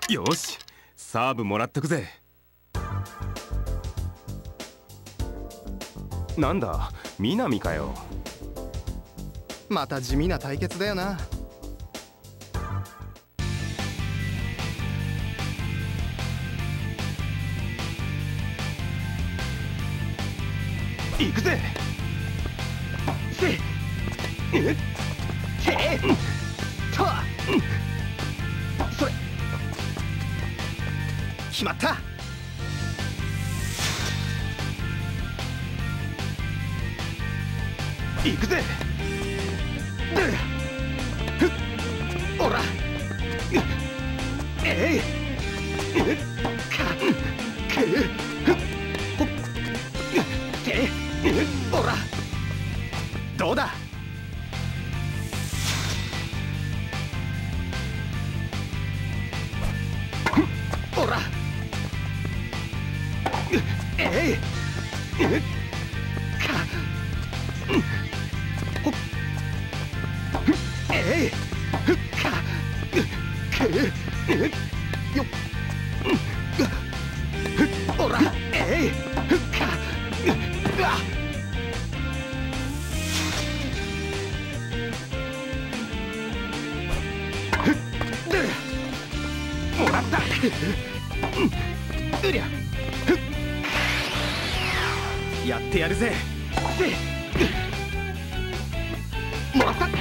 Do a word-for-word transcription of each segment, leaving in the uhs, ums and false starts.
よし、サーブもらっとくぜ。なんだ、南かよ。 また地味な対決だよな。 行くぜ。 せっえっせっとそれ決まった。 行くぜ。 おらえいかくほっておらどうだ。おらえいかほえいかくよおらえいかあもらった。 うりゃやってやるぜ。もらった。うっ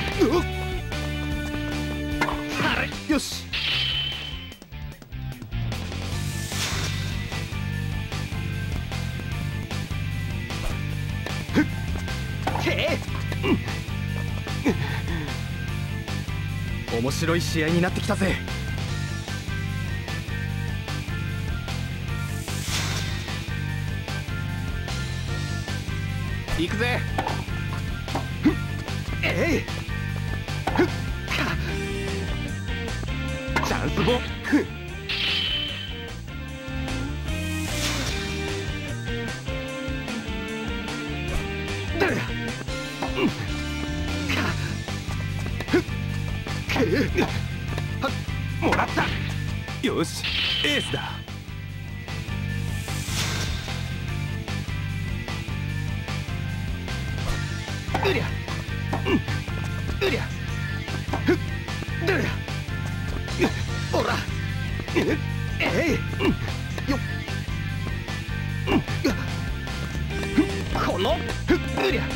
あれよし。て面白い試合になってきたぜ。行くぜ。えいチャンスボもらった。よし、エースだ。 うりゃうりゃふっうりゃおらえいよこのうりゃ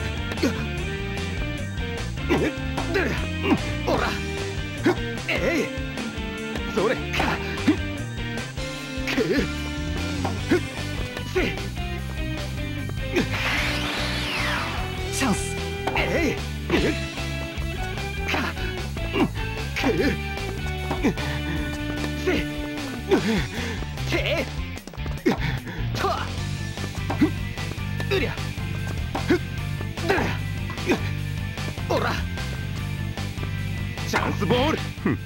うりゃおらえいそれかくせチャンス。えいかくせてとうりゃおらチャンスボール。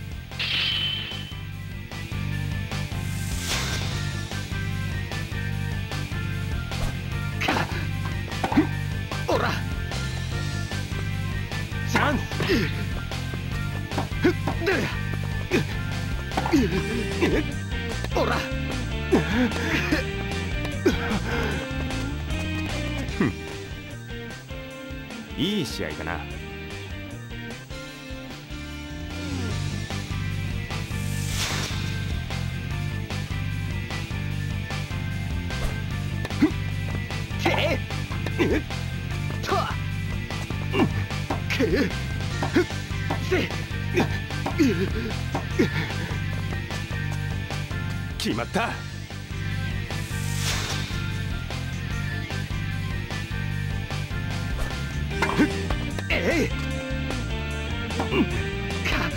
おらチャンス。おらいい試合だな。 てとくせ決まった。 えいか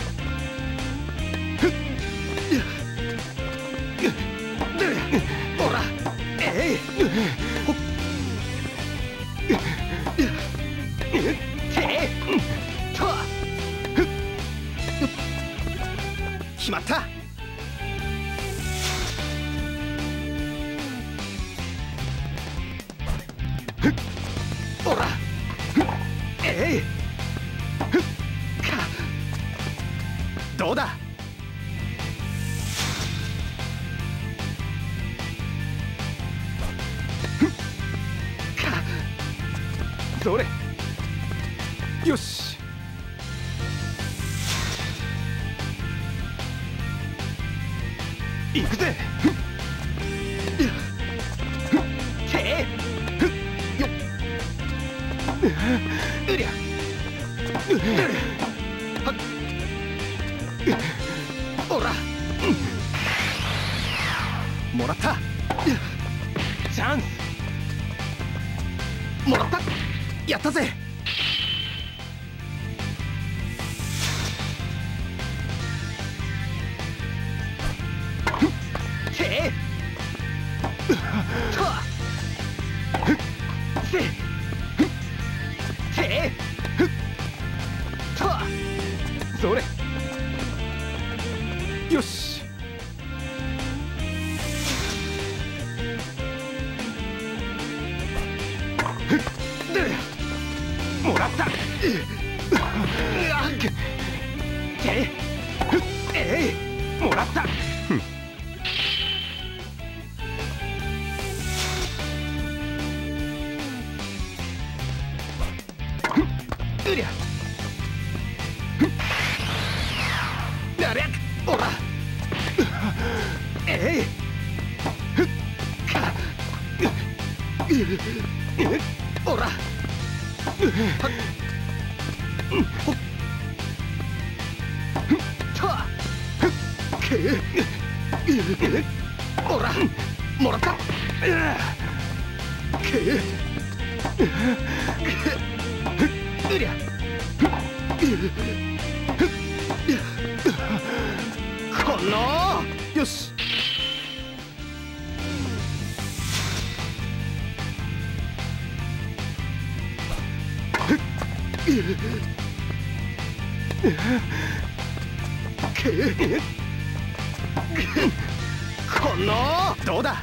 おらえいてと決まった。おらえいかどうだ。 それ。よし。行くぜ。 てよっうりゃはっおらもらったチャンス。 もらったやったぜへえとわせへえとわそれ。よし。もらった。 うわってえいもらった。 うりゃなりゃおらえいふっかおらはっほっとわくおらもらったくうりゃこのよし。 このどうだ。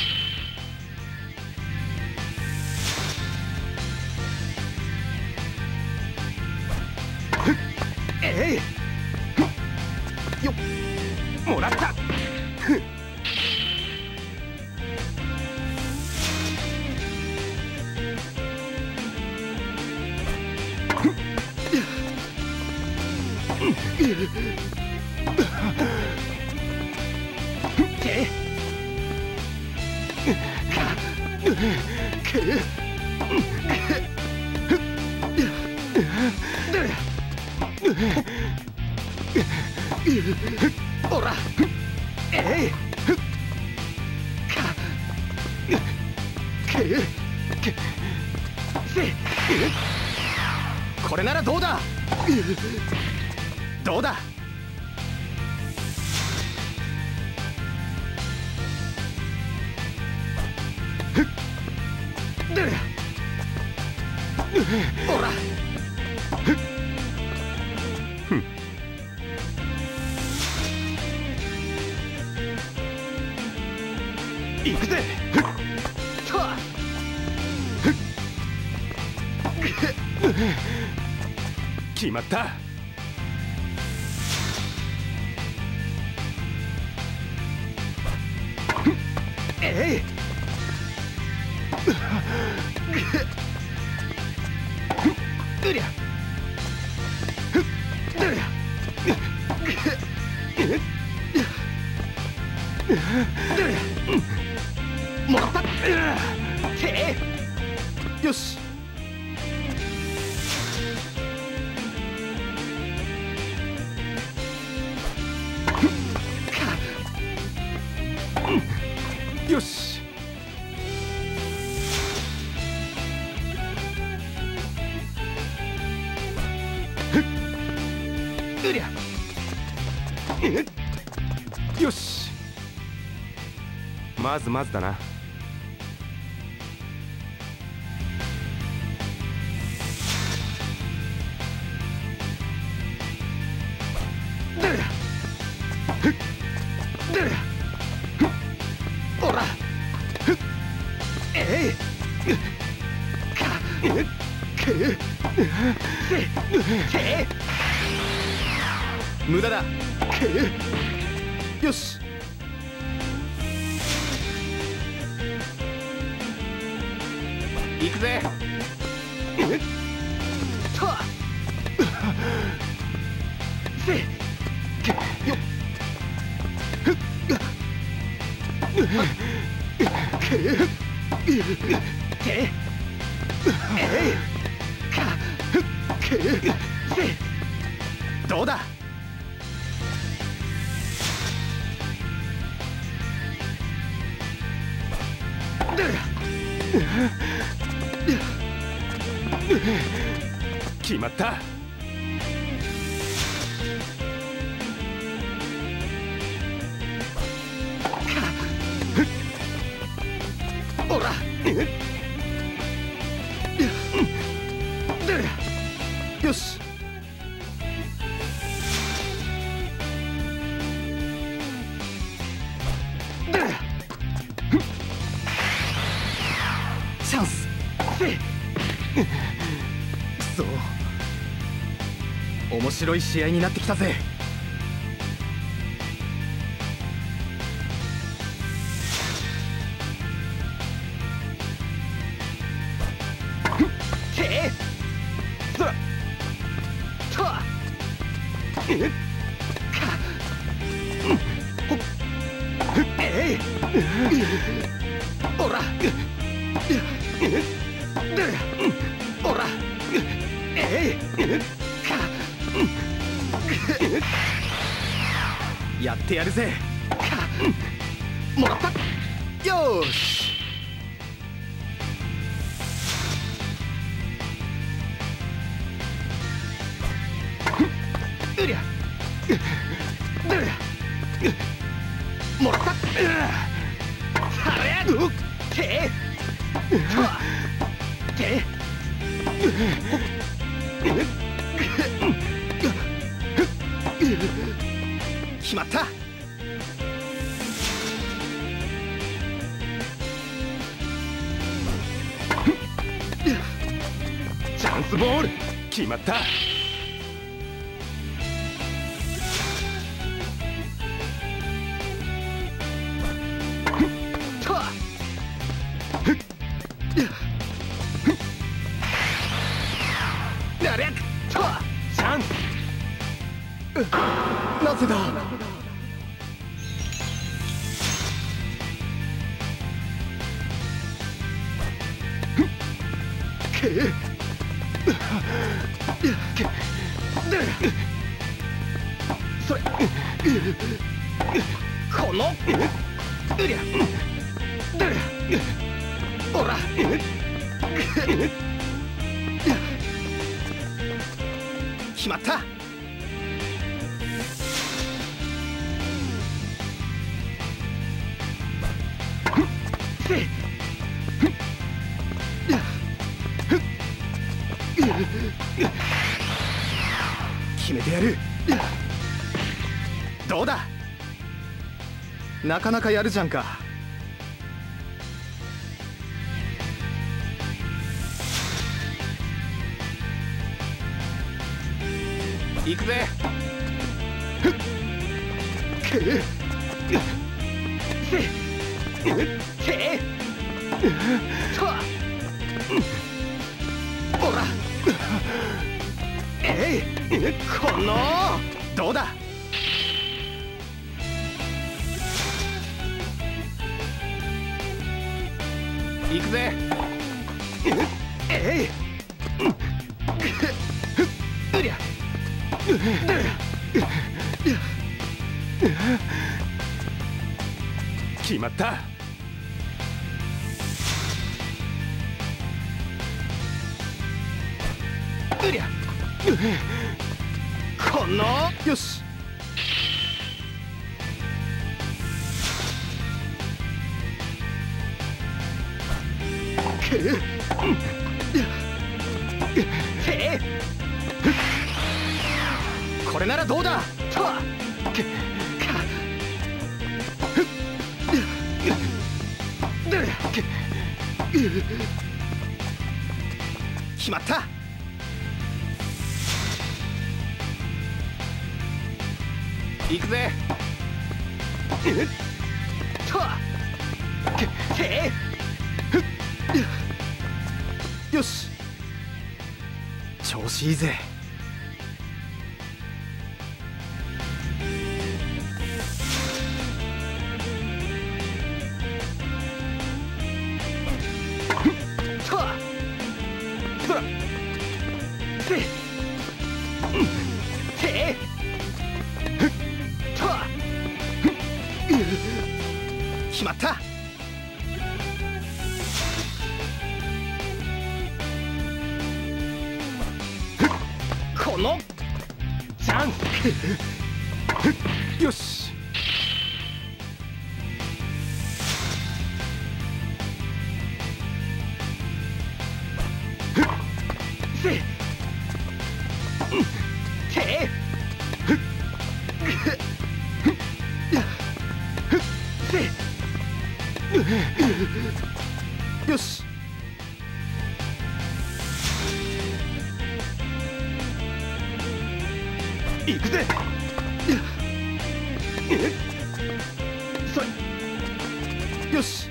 えいよっもらった。 てかくおらえいかくせこれならどうだ。どうだ。 おら行くぜ。 とわ決まった。 えいうりゃうりゃもらったてよし。よし。 うりゃよし。まずまずだな。 おらえいかくせて無駄だ。 くよし。行くぜ。 とせよけえいかけせどうだ。 決まった。 おらよし。チャンス。くそ、面白い試合になってきたぜ。けそらとかほえいおらおらえいかやってやるぜ。かもらった。よーし。うりゃもらった。はれやけけ決まった。チャンスボール。 決まった。 なりゃとチャンス。なぜだ。けけそれこのうりゃおら決まった。せ決めてやる。どうだ。なかなかやるじゃんか。 行くぜ。 けせけとおらえいこのどうだ。 行くぜ。 えいうりゃ決まった。 うりゃこのよし。けへこれならどうだ。とけか決まった。 行くぜ。 とけへよし。 調子いいぜ。決まった。このチャンス。よし。せてよし。行くぜ。そよし。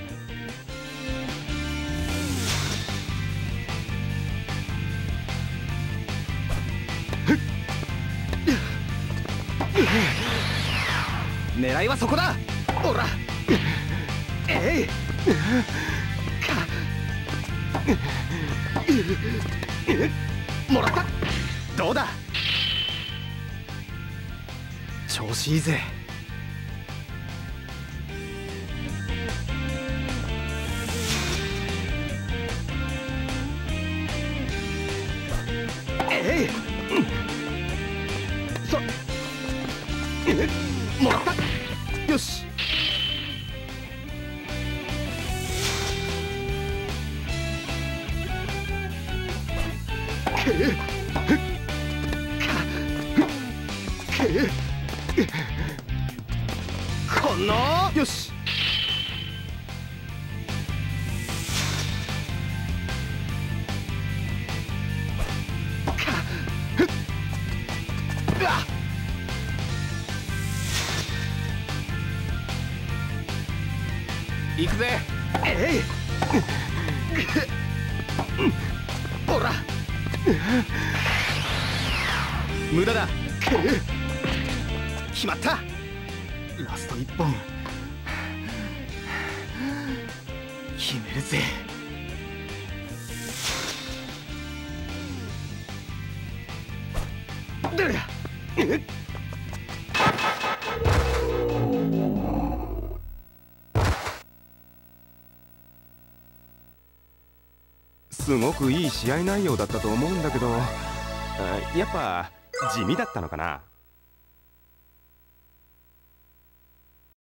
狙いはそこだ。おら。えい。か。もらった。どうだ。調子いいぜ。えい。そ。もらった。よし。このよし。行くぜ。えい。ほら。無駄だ。決まった。ラスト一本決めるぜ。どれだ。 すごくいい試合内容だったと思うんだけど、やっぱ地味だったのかな。